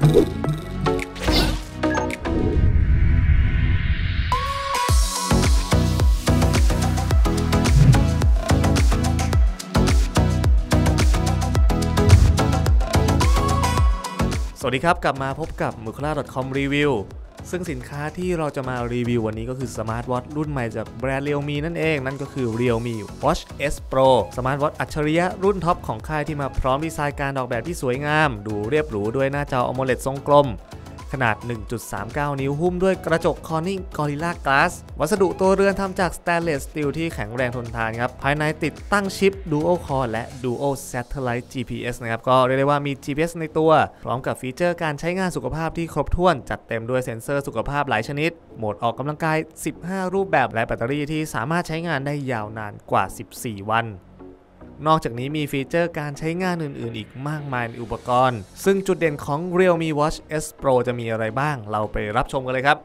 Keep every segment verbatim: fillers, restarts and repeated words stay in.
สวัสดีครับกลับมาพบกับ มูคาร่า ดอท คอม รีวิวซึ่งสินค้าที่เราจะมารีวิววันนี้ก็คือสมาร์ทวอทช์รุ่นใหม่จากแบรนด์ Realme นั่นเองนั่นก็คือ Realme Watch เอส Pro สมาร์ทวอทช์อัจฉริยะรุ่นท็อปของค่ายที่มาพร้อมดีไซน์การออกแบบที่สวยงามดูเรียบหรูด้วยหน้าจอ AMOLED ทรงกลมขนาด หนึ่งจุดสามเก้า นิ้วหุ้มด้วยกระจก Corning Gorilla Glass วัสดุตัวเรือนทำจาก Stainless Steel ที่แข็งแรงทนทานครับภายในติดตั้งชิป Dual Core และ Dual Satellite จี พี เอส นะครับก็เรียกได้ว่ามี จี พี เอส ในตัวพร้อมกับฟีเจอร์การใช้งานสุขภาพที่ครบถ้วนจัดเต็มด้วยเซ็นเซอร์สุขภาพหลายชนิดโหมดออกกำลังกายสิบห้ารูปแบบและแบตเตอรี่ที่สามารถใช้งานได้ยาวนานกว่าสิบสี่วันนอกจากนี้มีฟีเจอร์การใช้งานอื่นๆอีกมากมายในอุปกรณ์ซึ่งจุดเด่นของ Realme Watch เอส Pro จะมีอะไรบ้างเราไปรับชมกันเลยครับ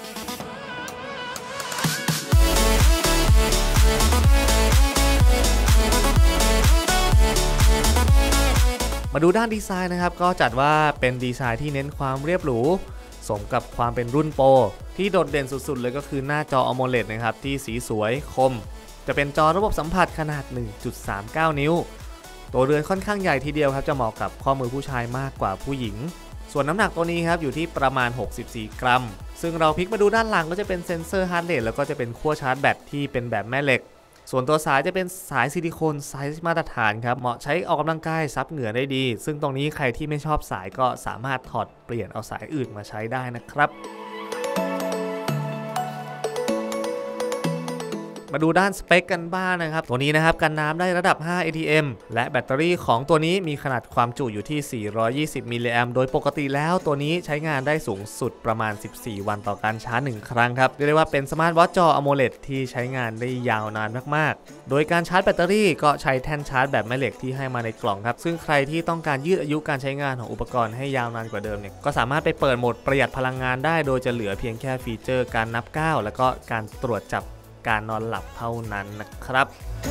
มาดูด้านดีไซน์นะครับก็จัดว่าเป็นดีไซน์ที่เน้นความเรียบหรูสมกับความเป็นรุ่นโปรที่โดดเด่นสุดๆเลยก็คือหน้าจอ AMOLED นะครับที่สีสวยคมจะเป็นจอระบบสัมผัสขนาด หนึ่งจุดสามเก้า นิ้วตัวเรือนค่อนข้างใหญ่ทีเดียวครับจะเหมาะกับข้อมือผู้ชายมากกว่าผู้หญิงส่วนน้ำหนักตัวนี้ครับอยู่ที่ประมาณหกสิบสี่กรัมซึ่งเราพลิกมาดูด้านหลังก็จะเป็นเซ็นเซอร์ฮาร์ทเรทแล้วก็จะเป็นขั้วชาร์จแบตที่เป็นแบบแม่เหล็กส่วนตัวสายจะเป็นสายซิลิโคนไซส์มาตรฐานครับเหมาะใช้ออกกำลังกายซับเหงื่อได้ดีซึ่งตรงนี้ใครที่ไม่ชอบสายก็สามารถถอดเปลี่ยนเอาสายอื่นมาใช้ได้นะครับมาดูด้านสเปคกันบ้างนะครับตัวนี้นะครับกันน้ำได้ระดับห้า เอ ที เอ็ม และแบตเตอรี่ของตัวนี้มีขนาดความจุอยู่ที่สี่ร้อยยี่สิบมิลลิแอมป์โดยปกติแล้วตัวนี้ใช้งานได้สูงสุดประมาณสิบสี่วันต่อการชาร์จหนึ่งครั้งครับเรียกได้ว่าเป็นสมาร์ทวอทช์จอ AMOLED ที่ใช้งานได้ยาวนานมากๆโดยการชาร์จแบตเตอรี่ก็ใช้แท่นชาร์จแบบแม่เหล็กที่ให้มาในกล่องครับซึ่งใครที่ต้องการยืดอายุการใช้งานของอุปกรณ์ให้ยาวนานกว่าเดิมเนี่ยก็สามารถไปเปิดโหมดประหยัดพลังงานได้โดยจะเหลือเพียงแค่ฟีเจอร์การนับก้าวแล้วก็การตรวจจับการนอนหลับเท่านั้นนะครับ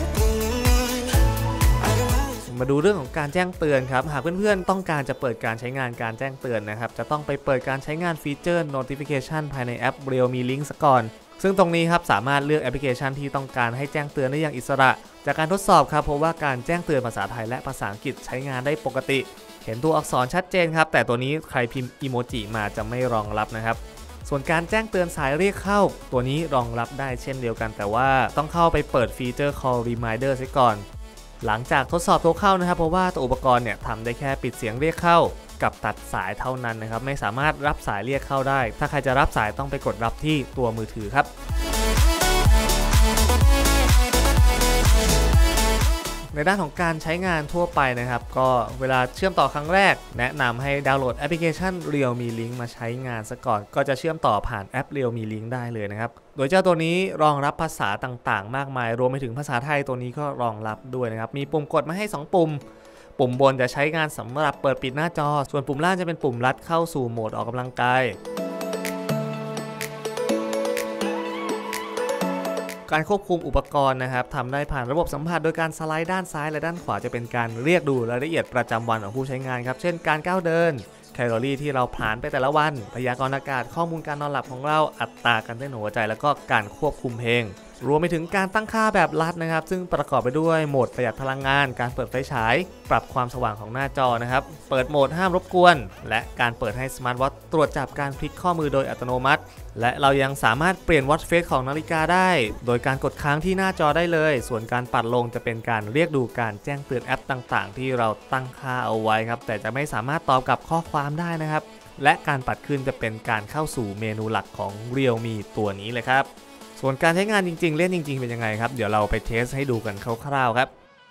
มาดูเรื่องของการแจ้งเตือนครับหากเพื่อนๆต้องการจะเปิดการใช้งานการแจ้งเตือนนะครับจะต้องไปเปิดการใช้งานฟีเจอร์ notification ภายในแอป Realme Link ซะก่อนซึ่งตรงนี้ครับสามารถเลือกแอปพลิเคชันที่ต้องการให้แจ้งเตือนได้อย่างอิสระจากการทดสอบครับเพราะว่าการแจ้งเตือนภาษาไทยและภาษาอังกฤษใช้งานได้ปกติเห็นตัวอักษรชัดเจนครับแต่ตัวนี้ใครพิมพ์อีโมจิมาจะไม่รองรับนะครับส่วนการแจ้งเตือนสายเรียกเข้าตัวนี้รองรับได้เช่นเดียวกันแต่ว่าต้องเข้าไปเปิดฟีเจอร์ Call Reminder ซะก่อนหลังจากทดสอบโทรเข้านะครับเพราะว่าตัวอุปกรณ์เนี่ยทำได้แค่ปิดเสียงเรียกเข้ากับตัดสายเท่านั้นนะครับไม่สามารถรับสายเรียกเข้าได้ถ้าใครจะรับสายต้องไปกดรับที่ตัวมือถือครับในด้านของการใช้งานทั่วไปนะครับก็เวลาเชื่อมต่อครั้งแรกแนะนำให้ดาวน์โหลดแอปพลิเคชัน Realme Link มาใช้งานซะก่อนก็จะเชื่อมต่อผ่านแอป Realme Link ได้เลยนะครับโดยเจ้าตัวนี้รองรับภาษาต่างๆมากมายรวมไปถึงภาษาไทยตัวนี้ก็รองรับด้วยนะครับมีปุ่มกดมาให้สองปุ่มปุ่มบนจะใช้งานสำหรับเปิดปิดหน้าจอส่วนปุ่มล่างจะเป็นปุ่มลัดเข้าสู่โหมดออกกำลังกายการควบคุมอุปกรณ์นะครับทำได้ผ่านระบบสัมผัสโดยการสไลด์ด้านซ้ายและด้านขวาจะเป็นการเรียกดูรายละเอียดประจำวันของผู้ใช้งานครับเช่นการก้าวเดินแคลอรี่ที่เราผ่านไปแต่ละวันพยากรณ์อากาศข้อมูลการนอนหลับของเราอัตราการเต้นหัวใจแล้วก็การควบคุมเพลงรวมไปถึงการตั้งค่าแบบลัดนะครับซึ่งประกอบไปด้วยโหมดประหยัดพลังงานการเปิดไฟฉายปรับความสว่างของหน้าจอนะครับเปิดโหมดห้ามรบกวนและการเปิดให้สมาร์ทวอทช์ตรวจจับการพลิกข้อมือโดยอัตโนมัติและเรายังสามารถเปลี่ยนวอทช์เฟสของนาฬิกาได้โดยการกดค้างที่หน้าจอได้เลยส่วนการปัดลงจะเป็นการเรียกดูการแจ้งเตือนแอปต่างๆที่เราตั้งค่าเอาไว้ครับแต่จะไม่สามารถตอบกับข้อความได้นะครับและการปัดขึ้นจะเป็นการเข้าสู่เมนูหลักของ Realme ตัวนี้เลยครับส่วนการใช้งานจริงๆเล่นจริงๆเป็นยังไงครับเดี๋ยวเราไปเทสให้ดูกันคร่าวๆครับ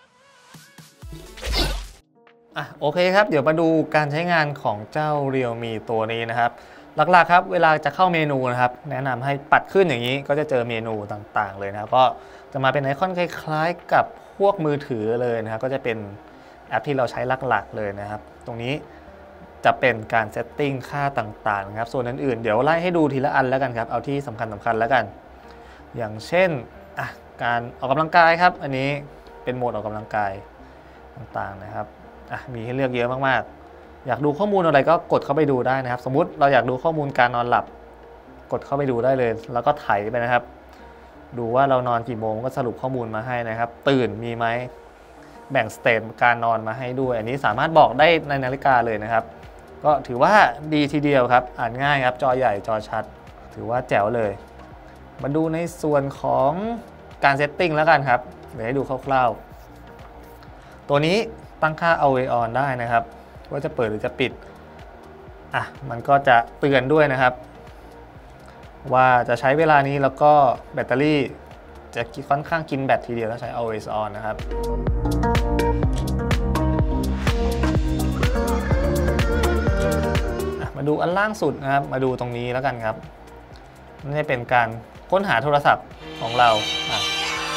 อ่ะโอเคครับเดี๋ยวมาดูการใช้งานของเจ้า Realme ตัวนี้นะครับหลักๆครับเวลาจะเข้าเมนูนะครับแนะนำให้ปัดขึ้นอย่างนี้ก็จะเจอเมนูต่างๆเลยนะครับก็จะมาเป็นไอคอนคล้ายๆกับพวกมือถือเลยนะครับก็จะเป็นแอปที่เราใช้หลักๆเลยนะครับตรงนี้จะเป็นการเซตติ้งค่าต่างๆนะครับส่วนอื่นๆเดี๋ยวไล่ให้ดูทีละอันแล้วกันครับเอาที่สำคัญสำคัญแล้วกันอย่างเช่นการออกกำลังกายครับอันนี้เป็นโหมดออกกำลังกายต่างๆนะครับมีให้เลือกเยอะมากๆอยากดูข้อมูลอะไรก็กดเข้าไปดูได้นะครับสมมุติเราอยากดูข้อมูลการนอนหลับกดเข้าไปดูได้เลยแล้วก็ไถไปนะครับดูว่าเรานอนกี่โมงก็สรุปข้อมูลมาให้นะครับตื่นมีไหมแบ่งสเตจการนอนมาให้ด้วยอันนี้สามารถบอกได้ในนาฬิกาเลยนะครับก็ถือว่าดีทีเดียวครับอ่านง่ายครับจอใหญ่จอชัดถือว่าแจ๋วเลยมาดูในส่วนของการเซตติ้งแล้วกันครับเดี๋ยวให้ดูคร่าวๆตัวนี้ตั้งค่า Always On ได้นะครับว่าจะเปิดหรือจะปิดอ่ะมันก็จะเตือนด้วยนะครับว่าจะใช้เวลานี้แล้วก็แบตเตอรี่จะค่อนข้างกินแบตทีเดียวแล้วใช้ Always On นะครับมาดูอันล่างสุดนะครับมาดูตรงนี้แล้วกันครับนี่เป็นการค้นหาโทรศัพท์ของเราอ่ะ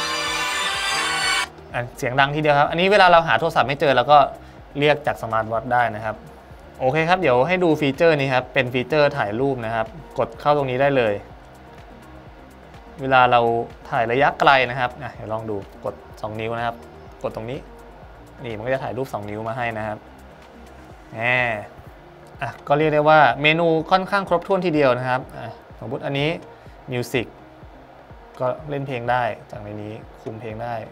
เสียงดังทีเดียวครับอันนี้เวลาเราหาโทรศัพท์ไม่เจอแล้วก็เรียกจากสมาร์ทวอทช์ได้นะครับโอเคครับเดี๋ยวให้ดูฟีเจอร์นี้ครับเป็นฟีเจอร์ถ่ายรูปนะครับกดเข้าตรงนี้ได้เลยเวลาเราถ่ายระยะไกลนะครับอ่ะเดี๋ยวลองดูกดสองนิ้วนะครับกดตรงนี้นี่มันก็จะถ่ายรูปสองนิ้วมาให้นะครับแหมอ่ะก็เรียกได้ว่าเมนูค่อนข้างครบถ้วนทีเดียวนะครับอ่ะสมมติอันนี้มิวสิกก็เล่นเพลงได้จากในนี้คุมเพลงได้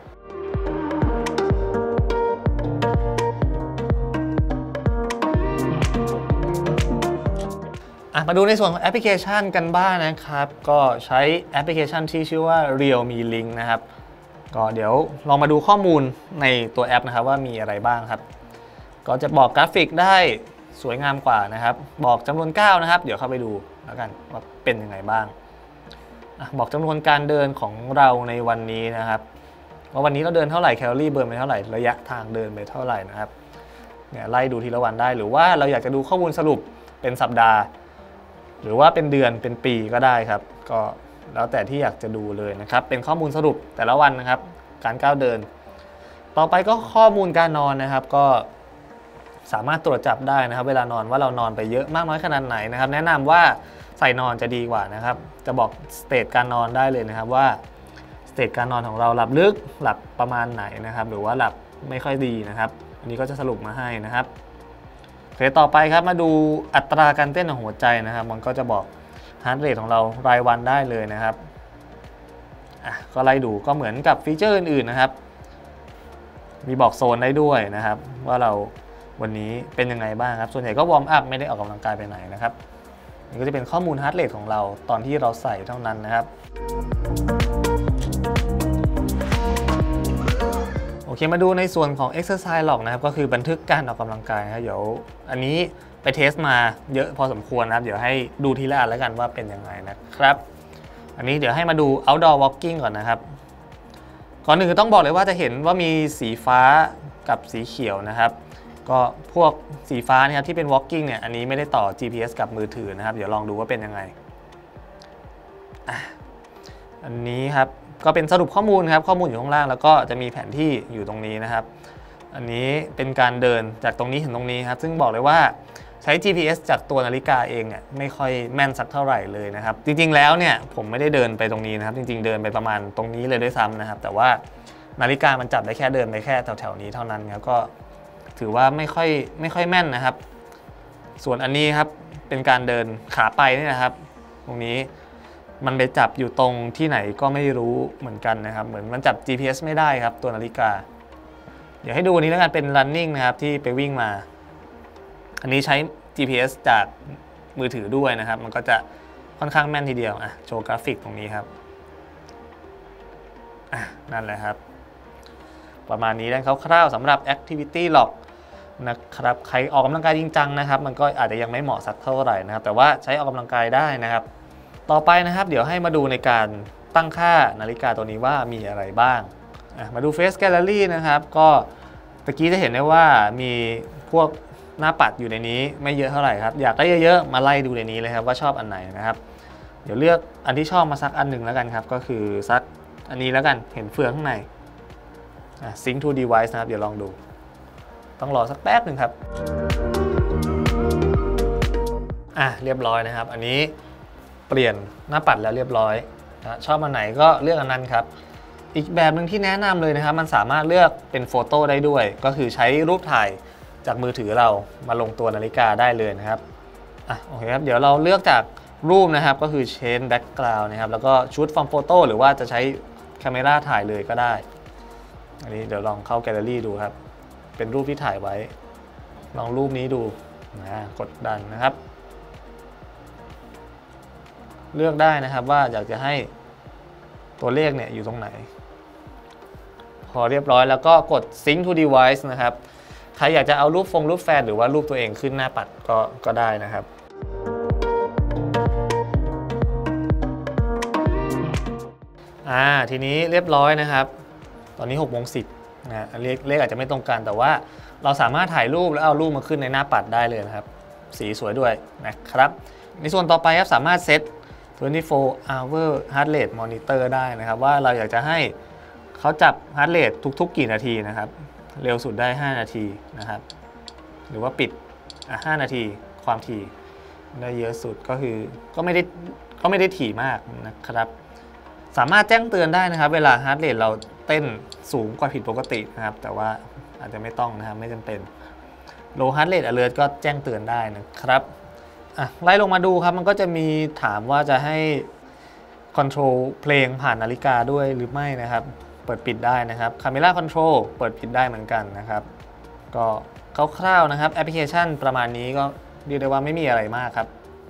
มาดูในส่วนของแอปพลิเคชันกันบ้าง นะครับก็ใช้แอปพลิเคชันที่ชื่อว่า Realme Link นะครับก็เดี๋ยวลองมาดูข้อมูลในตัวแอปนะครับว่ามีอะไรบ้างครับก็จะบอกกราฟิกได้สวยงามกว่านะครับบอกจำนวนก้าวนะครับเดี๋ยวเข้าไปดูแล้วกันว่าเป็นยังไงบ้างบอกจำนวนการเดินของเราในวันนี้นะครับว่าวันนี้เราเดินเท่าไหร่แคลอรี่เบิร์นไปเท่าไหร่ระยะทางเดินไปเท่าไหร่นะครับเนี่ยไล่ดูทีละวันได้หรือว่าเราอยากจะดูข้อมูลสรุปเป็นสัปดาห์หรือว่าเป็นเดือนเป็นปีก็ได้ครับก็แล้วแต่ที่อยากจะดูเลยนะครับเป็นข้อมูลสรุปแต่ละวันนะครับการก้าวเดินต่อไปก็ข้อมูลการนอนนะครับก็สามารถตรวจจับได้นะครับเวลานอนว่าเรานอนไปเยอะมากน้อยขนาดไหนนะครับแนะนำว่าใส่นอนจะดีกว่านะครับจะบอกสเตจการนอนได้เลยนะครับว่าสเตจการนอนของเราหลับลึกหลับประมาณไหนนะครับหรือว่าหลับไม่ค่อยดีนะครับอันนี้ก็จะสรุปมาให้นะครับโอเคต่อไปครับมาดูอัตราการเต้นของหัวใจนะครับมันก็จะบอกฮาร์ทเรทของเรารายวันได้เลยนะครับอ่ะก็ไล่ดูก็เหมือนกับฟีเจอร์อื่นๆนะครับมีบอกโซนได้ด้วยนะครับว่าเราวันนี้เป็นยังไงบ้างครับส่วนใหญ่ก็วอร์มอัพไม่ได้ออกกำลังกายไปไหนนะครับนี่ก็จะเป็นข้อมูลฮาร์ทเรทของเราตอนที่เราใส่เท่านั้นนะครับโอเคมาดูในส่วนของ Exercise Log นะครับก็คือบันทึกการออกกำลังกายนะครับเดี๋ยวอันนี้ไปเทสมาเยอะพอสมควรนะครับเดี๋ยวให้ดูทีละอันแล้วกันว่าเป็นยังไงนะครับอันนี้เดี๋ยวให้มาดู Outdoor Walking ก่อนนะครับก่อนหนึ่งต้องบอกเลยว่าจะเห็นว่ามีสีฟ้ากับสีเขียวนะครับก็พวกสีฟ้านะครับที่เป็น Walking เนี่ยอันนี้ไม่ได้ต่อ จี พี เอส กับมือถือนะครับเดี๋ยวลองดูว่าเป็นยังไงอันนี้ครับก็เป็นสรุปข้อมูลครับข้อมูลอยู่ข้างล่างแล้วก็จะมีแผนที่อยู่ตรงนี้นะครับอันนี้เป็นการเดินจากตรงนี้ถึงตรงนี้ครับซึ่งบอกเลยว่าใช้ จี พี เอส จากตัวนาฬิกาเองเนี่ยไม่ค่อยแม่นสักเท่าไหร่เลยนะครับจริงๆแล้วเนี่ยผมไม่ได้เดินไปตรงนี้นะครับจริงๆเดินไปประมาณตรงนี้เลยด้วยซ้ำนะครับแต่ว่านาฬิกามันจับได้แค่เดินไปแค่แถวๆนี้เท่านั้นครับก็ถือว่าไม่ค่อยไม่ค่อยแม่นนะครับส่วนอันนี้ครับเป็นการเดินขาไปนี่นะครับตรงนี้มันไปจับอยู่ตรงที่ไหนก็ไม่รู้เหมือนกันนะครับเหมือนมันจับ จี พี เอส ไม่ได้ครับตัวนาฬิกาเดี๋ยวให้ดูอันนี้แล้วกันเป็น running นะครับที่ไปวิ่งมาอันนี้ใช้ จี พี เอส จากมือถือด้วยนะครับมันก็จะค่อนข้างแม่นทีเดียวอ่ะโชว์กราฟิกตรงนี้ครับอ่ะนั่นแหละครับประมาณนี้ด้านคร่าวๆสำหรับ Activity Log นะครับใครออกกำลังกายจริงจังนะครับมันก็อาจจะยังไม่เหมาะสักเท่าไหร่นะครับแต่ว่าใช้ออกกำลังกายได้นะครับต่อไปนะครับเดี๋ยวให้มาดูในการตั้งค่านาฬิกาตัวนี้ว่ามีอะไรบ้างมาดู Face Gallery นะครับก็ตะกี้จะเห็นได้ว่ามีพวกหน้าปัดอยู่ในนี้ไม่เยอะเท่าไหร่ครับอยากได้เยอะๆมาไล่ดูในนี้เลยครับว่าชอบอันไหนนะครับเดี๋ยวเลือกอันที่ชอบมาสักอันหนึ่งแล้วกันครับก็คือสักอันนี้แล้วกันเห็นเฟืองข้างใน Sync to Device นะครับเดี๋ยวลองดูต้องรอสักแป๊บหนึ่งครับอ่ะเรียบร้อยนะครับอันนี้เปลี่ยนหน้าปัดแล้วเรียบร้อยนะชอบอันไหนก็เลือกอันนั้นครับอีกแบบหนึ่งที่แนะนำเลยนะครับมันสามารถเลือกเป็นโฟโต้ได้ด้วยก็คือใช้รูปถ่ายจากมือถือเรามาลงตัวนาฬิกาได้เลยนะครับอ่ะโอเคครับเดี๋ยวเราเลือกจากรูปนะครับก็คือ change background นะครับแล้วก็ชุด from photo หรือว่าจะใช้แคมเมราถ่ายเลยก็ได้อันนี้เดี๋ยวลองเข้าแกลเลอรี่ดูครับเป็นรูปที่ถ่ายไว้ลองรูปนี้ดูนะกดดันนะครับเลือกได้นะครับว่าอยากจะให้ตัวเลขเนี่ยอยู่ตรงไหนพอเรียบร้อยแล้วก็กด sync to device นะครับใครอยากจะเอารูปฟงรูปแฟนหรือว่ารูปตัวเองขึ้นหน้าปัดก็ก็ได้นะครับอ่าทีนี้เรียบร้อยนะครับตอนนี้หกโมงสิบนะเลขเลขอาจจะไม่ตรงกันแต่ว่าเราสามารถถ่ายรูปแล้วเอารูปมาขึ้นในหน้าปัดได้เลยนะครับสีสวยด้วยนะครับในส่วนต่อไปครับสามารถเซตtwenty-four hour heart rate monitor ได้นะครับว่าเราอยากจะให้เขาจับ heart rate ทุกๆกี่นาทีนะครับเร็วสุดได้ห้านาทีนะครับหรือว่าปิดอ่ะห้านาทีความถี่ได้เยอะสุดก็คือก็ไม่ได้ก็ไม่ได้ถี่มากนะครับสามารถแจ้งเตือนได้นะครับเวลา heart rate เราเต้นสูงกว่าผิดปกตินะครับแต่ว่าอาจจะไม่ต้องนะครับไม่จำเป็น low heart rate alert ก็แจ้งเตือนได้นะครับไล่ลงมาดูครับมันก็จะมีถามว่าจะให้ control เพลงผ่านนาฬิกาด้วยหรือไม่นะครับเปิดปิดได้นะครับ Camera Control เปิดปิดได้เหมือนกันนะครับก็คร่าวๆนะครับแอปพลิเคชันประมาณนี้ก็เรียกได้ว่าไม่มีอะไรมากครับ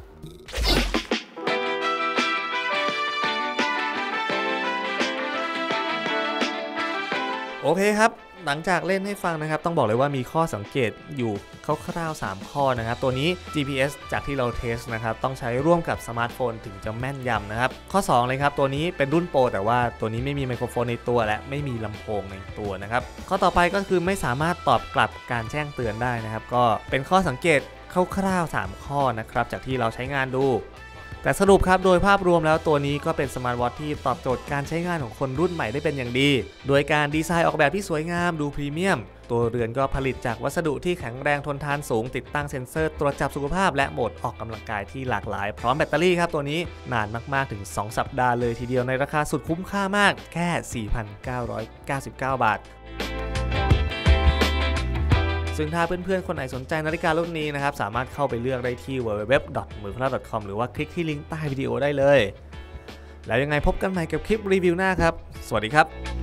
โอเคครับหลังจากเล่นให้ฟังนะครับต้องบอกเลยว่ามีข้อสังเกตอยู่คร่าวๆสามข้อนะครับตัวนี้ จี พี เอส จากที่เราเทสนะครับต้องใช้ร่วมกับสมาร์ทโฟนถึงจะแม่นยำนะครับข้อสองเลยครับตัวนี้เป็นรุ่นโปรแต่ว่าตัวนี้ไม่มีไมโครโฟนในตัวและไม่มีลำโพงในตัวนะครับข้อต่อไปก็คือไม่สามารถตอบกลับการแจ้งเตือนได้นะครับก็เป็นข้อสังเกตคร่าวๆสามข้อนะครับจากที่เราใช้งานดูแต่สรุปครับโดยภาพรวมแล้วตัวนี้ก็เป็นสมาร์ทวอทที่ตอบโจทย์การใช้งานของคนรุ่นใหม่ได้เป็นอย่างดีโดยการดีไซน์ออกแบบที่สวยงามดูพรีเมียมตัวเรือนก็ผลิตจากวัสดุที่แข็งแรงทนทานสูงติดตั้งเซ็นเซอร์ตรวจจับสุขภาพและโหมดออกกำลังกายที่หลากหลายพร้อมแบตเตอรี่ครับตัวนี้นานมากๆถึงสองสัปดาห์เลยทีเดียวในราคาสุดคุ้มค่ามากแค่ สี่พันเก้าร้อยเก้าสิบเก้า บาทซึ่งถ้าเพื่อนๆคนไหนสนใจนาฬิการุ่นนี้นะครับสามารถเข้าไปเลือกได้ที่ ดับเบิลยู ดับเบิลยู ดับเบิลยู ดอท มือพลา ดอท คอม หรือว่าคลิกที่ลิงก์ใต้วิดีโอได้เลยแล้วยังไงพบกันใหม่กับคลิปรีวิวหน้าครับสวัสดีครับ